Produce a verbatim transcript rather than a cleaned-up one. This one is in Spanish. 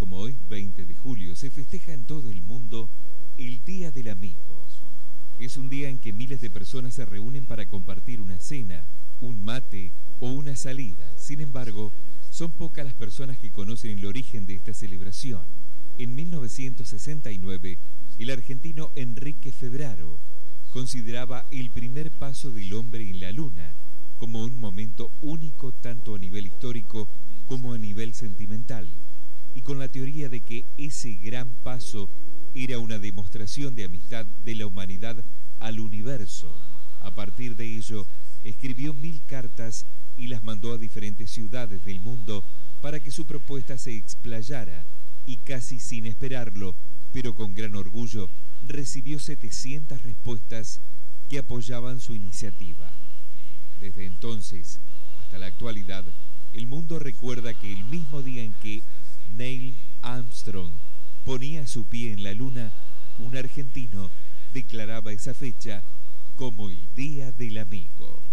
como hoy, veinte de julio, se festeja en todo el mundo el Día del Amigo. Es un día en que miles de personas se reúnen para compartir una cena, un mate o una salida. Sin embargo, son pocas las personas que conocen el origen de esta celebración. En mil novecientos sesenta y nueve, el argentino Enrique Febraro consideraba el primer paso del hombre en la Luna como un momento único tanto a nivel histórico como a nivel sentimental, y con la teoría de que ese gran paso era una demostración de amistad de la humanidad al universo. A partir de ello, escribió mil cartas y las mandó a diferentes ciudades del mundo para que su propuesta se explayara, y casi sin esperarlo, pero con gran orgullo, recibió setecientas respuestas que apoyaban su iniciativa. Desde entonces hasta la actualidad, el mundo recuerda que el mismo día en que Neil Armstrong ponía su pie en la Luna, un argentino declaraba esa fecha como el Día del Amigo.